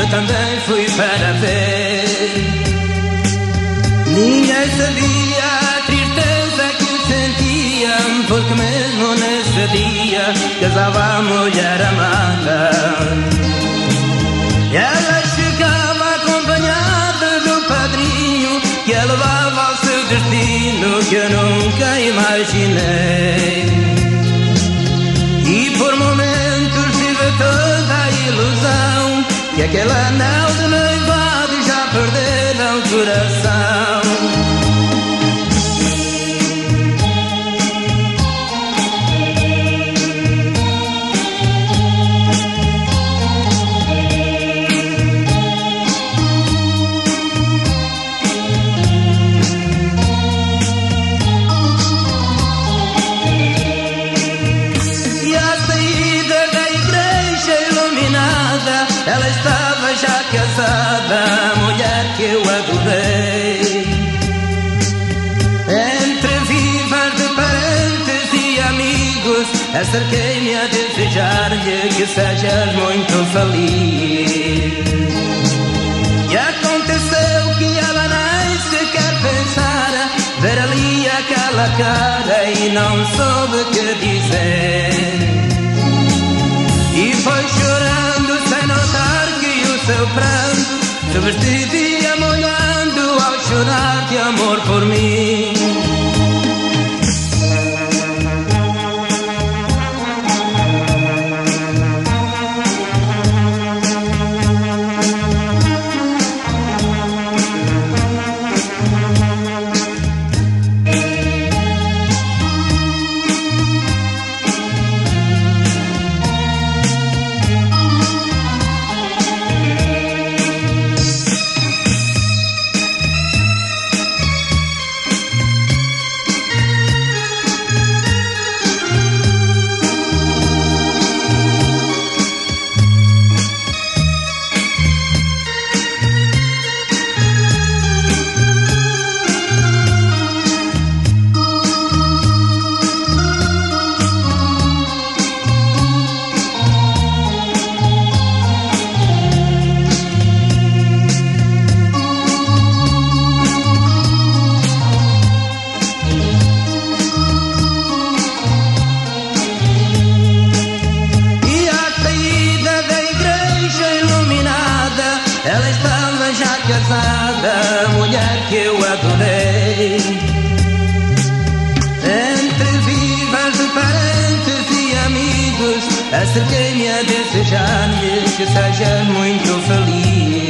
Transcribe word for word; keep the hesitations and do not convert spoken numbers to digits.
também fui para ver. Ninguém sabia a tristeza que sentiam, porque mesmo nesse dia casava a mulher amada. Ela chegava acompanhada do padrinho, que a levava ao seu destino que eu nunca imaginei. E por momentos tive toda a ilusão que aquele anel de noivado já perdera o coração. Ela estava já casada, a mulher que eu adorei. Entre vivas de parentes e amigos, acerquei-me a desejar-lhe que sejas muito feliz. E aconteceu que ela nem sequer pensara ver ali aquela cara e não soube o que dizer. E foi chorando sem notar que o seu pranto se vestia molhando ao chorar de amor por mim. Ela estava já casada, a mulher que eu adorei. Entre vivas de parentes e amigos, acerquei-me a desejar-lhe que sejas muito feliz.